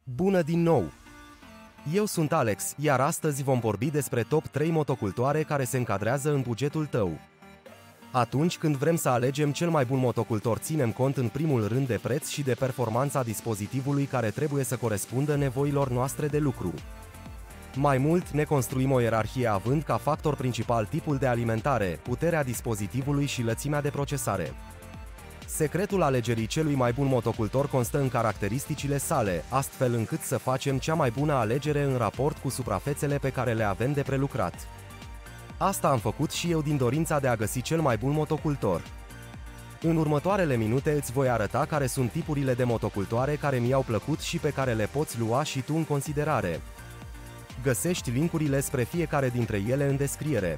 Bună din nou! Eu sunt Alex, iar astăzi vom vorbi despre top 3 motocultoare care se încadrează în bugetul tău. Atunci când vrem să alegem cel mai bun motocultor, ținem cont în primul rând de preț și de performanța dispozitivului care trebuie să corespundă nevoilor noastre de lucru. Mai mult, ne construim o ierarhie având ca factor principal tipul de alimentare, puterea dispozitivului și lățimea de procesare. Secretul alegerii celui mai bun motocultor constă în caracteristicile sale, astfel încât să facem cea mai bună alegere în raport cu suprafețele pe care le avem de prelucrat. Asta am făcut și eu din dorința de a găsi cel mai bun motocultor. În următoarele minute îți voi arăta care sunt tipurile de motocultoare care mi-au plăcut și pe care le poți lua și tu în considerare. Găsești linkurile spre fiecare dintre ele în descriere.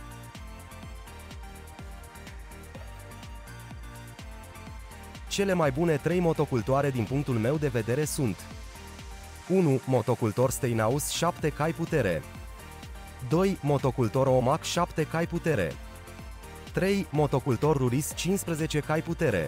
Cele mai bune 3 motocultoare din punctul meu de vedere sunt: 1. Motocultor Steinhaus 7 cai putere. 2. Motocultor Omac 7 cai putere. 3. Motocultor Ruris 15 cai putere.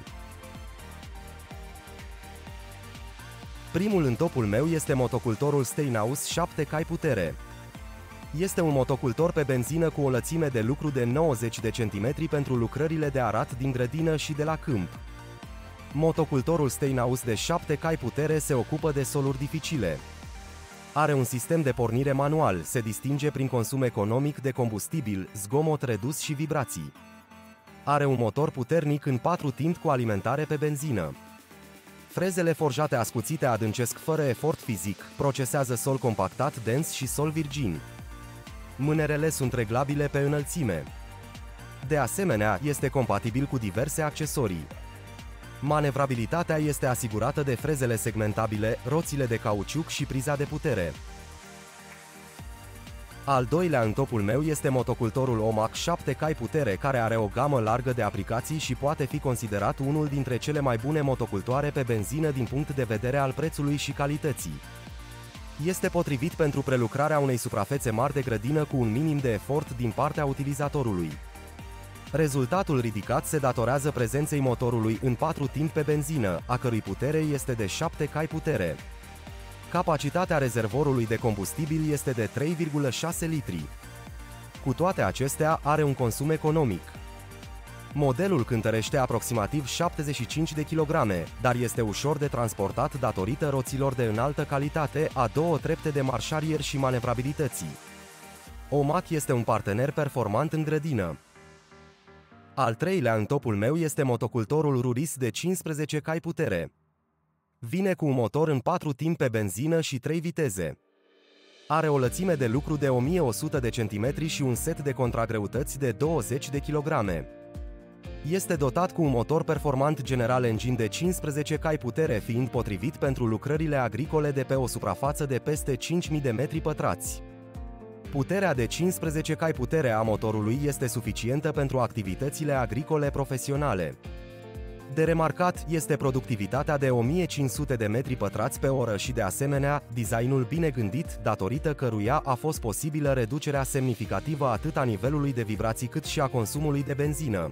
Primul în topul meu este motocultorul Steinhaus 7 cai putere. Este un motocultor pe benzină cu o lățime de lucru de 90 de cm pentru lucrările de arat din grădină și de la câmp. Motocultorul Steinhaus de 7 cai putere se ocupă de soluri dificile. Are un sistem de pornire manual, se distinge prin consum economic de combustibil, zgomot redus și vibrații. Are un motor puternic în 4 tint cu alimentare pe benzină. Frezele forjate ascuțite adâncesc fără efort fizic, procesează sol compactat, dens și sol virgin. Mânerele sunt reglabile pe înălțime. De asemenea, este compatibil cu diverse accesorii. Manevrabilitatea este asigurată de frezele segmentabile, roțile de cauciuc și priza de putere. Al doilea în topul meu este motocultorul Omac 7 cai putere, care are o gamă largă de aplicații și poate fi considerat unul dintre cele mai bune motocultoare pe benzină din punct de vedere al prețului și calității. Este potrivit pentru prelucrarea unei suprafețe mari de grădină cu un minim de efort din partea utilizatorului. Rezultatul ridicat se datorează prezenței motorului în 4 tint pe benzină, a cărui putere este de 7 cai putere. Capacitatea rezervorului de combustibil este de 3,6 litri. Cu toate acestea, are un consum economic. Modelul cântărește aproximativ 75 de kg, dar este ușor de transportat datorită roților de înaltă calitate, a 2 trepte de marșarier și manevrabilității. Omac este un partener performant în grădină. Al treilea în topul meu este motocultorul Ruris de 15 cai putere. Vine cu un motor în 4 timp pe benzină și 3 viteze. Are o lățime de lucru de 1100 de cm și un set de contragreutăți de 20 de kg. Este dotat cu un motor performant General Engine de 15 cai putere, fiind potrivit pentru lucrările agricole de pe o suprafață de peste 5000 de metri pătrați. Puterea de 15 cai putere a motorului este suficientă pentru activitățile agricole profesionale. De remarcat este productivitatea de 1500 de metri pătrați pe oră și, de asemenea, designul bine gândit, datorită căruia a fost posibilă reducerea semnificativă atât a nivelului de vibrații cât și a consumului de benzină.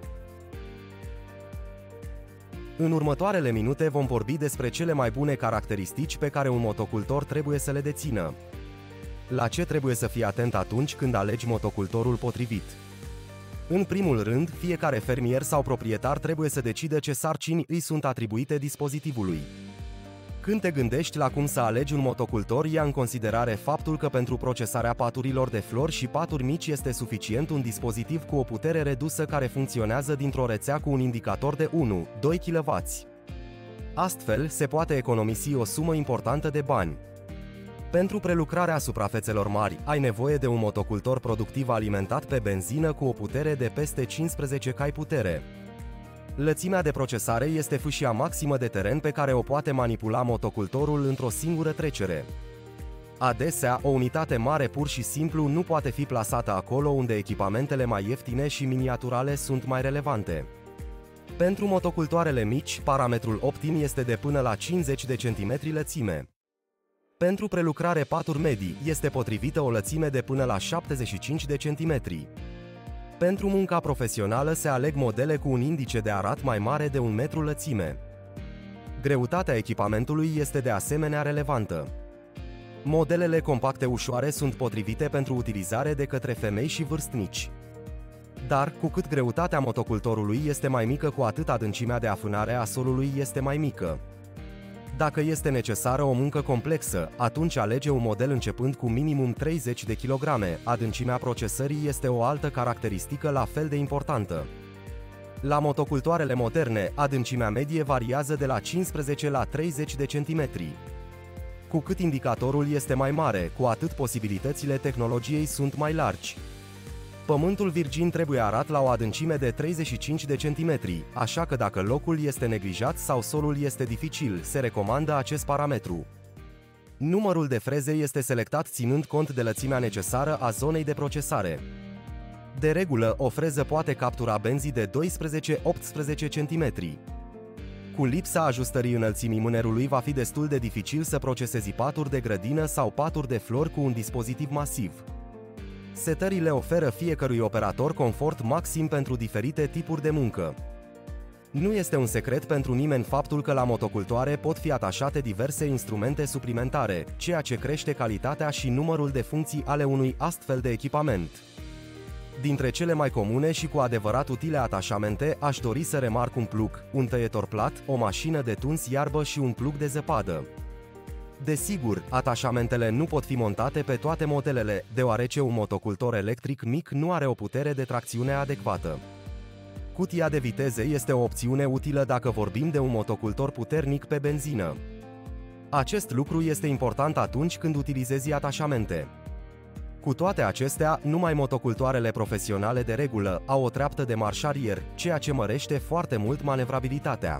În următoarele minute vom vorbi despre cele mai bune caracteristici pe care un motocultor trebuie să le dețină. La ce trebuie să fii atent atunci când alegi motocultorul potrivit? În primul rând, fiecare fermier sau proprietar trebuie să decidă ce sarcini îi sunt atribuite dispozitivului. Când te gândești la cum să alegi un motocultor, ia în considerare faptul că pentru procesarea paturilor de flori și paturi mici este suficient un dispozitiv cu o putere redusă care funcționează dintr-o rețea cu un indicator de 1-2 kW. Astfel, se poate economisi o sumă importantă de bani. Pentru prelucrarea suprafețelor mari, ai nevoie de un motocultor productiv alimentat pe benzină cu o putere de peste 15 cai putere. Lățimea de procesare este fâșia maximă de teren pe care o poate manipula motocultorul într-o singură trecere. Adesea, o unitate mare pur și simplu nu poate fi plasată acolo unde echipamentele mai ieftine și miniaturale sunt mai relevante. Pentru motocultoarele mici, parametrul optim este de până la 50 de cm lățime. Pentru prelucrare paturi medii, este potrivită o lățime de până la 75 de centimetri. Pentru munca profesională se aleg modele cu un indice de arat mai mare de 1 metru lățime. Greutatea echipamentului este de asemenea relevantă. Modelele compacte ușoare sunt potrivite pentru utilizare de către femei și vârstnici. Dar, cu cât greutatea motocultorului este mai mică, cu atât adâncimea de afânare a solului este mai mică. Dacă este necesară o muncă complexă, atunci alege un model începând cu minimum 30 de kg. Adâncimea procesării este o altă caracteristică la fel de importantă. La motocultoarele moderne, adâncimea medie variază de la 15 la 30 de centimetri. Cu cât indicatorul este mai mare, cu atât posibilitățile tehnologiei sunt mai largi. Pământul virgin trebuie arat la o adâncime de 35 de centimetri, așa că dacă locul este neglijat sau solul este dificil, se recomandă acest parametru. Numărul de freze este selectat ținând cont de lățimea necesară a zonei de procesare. De regulă, o freză poate captura benzi de 12-18 cm. Cu lipsa ajustării înălțimii mânerului va fi destul de dificil să procesezi paturi de grădină sau paturi de flori cu un dispozitiv masiv. Setările oferă fiecărui operator confort maxim pentru diferite tipuri de muncă. Nu este un secret pentru nimeni faptul că la motocultoare pot fi atașate diverse instrumente suplimentare, ceea ce crește calitatea și numărul de funcții ale unui astfel de echipament. Dintre cele mai comune și cu adevărat utile atașamente, aș dori să remarc un plug, un tăietor plat, o mașină de tuns iarbă și un plug de zăpadă. Desigur, atașamentele nu pot fi montate pe toate modelele, deoarece un motocultor electric mic nu are o putere de tracțiune adecvată. Cutia de viteze este o opțiune utilă dacă vorbim de un motocultor puternic pe benzină. Acest lucru este important atunci când utilizezi atașamente. Cu toate acestea, numai motocultoarele profesionale de regulă au o treaptă de marșarier, ceea ce mărește foarte mult manevrabilitatea.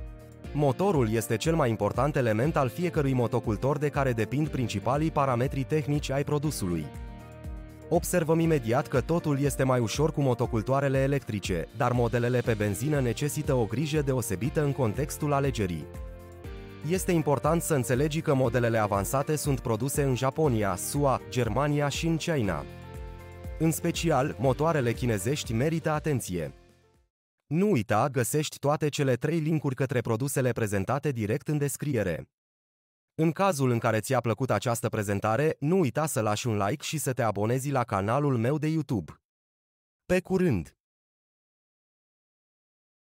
Motorul este cel mai important element al fiecărui motocultor, de care depind principalii parametri tehnici ai produsului. Observăm imediat că totul este mai ușor cu motocultoarele electrice, dar modelele pe benzină necesită o grijă deosebită în contextul alegerii. Este important să înțelegi că modelele avansate sunt produse în Japonia, SUA, Germania și în China. În special, motoarele chinezești merită atenție. Nu uita, găsești toate cele 3 linkuri către produsele prezentate direct în descriere. În cazul în care ți-a plăcut această prezentare, nu uita să lași un like și să te abonezi la canalul meu de YouTube. Pe curând!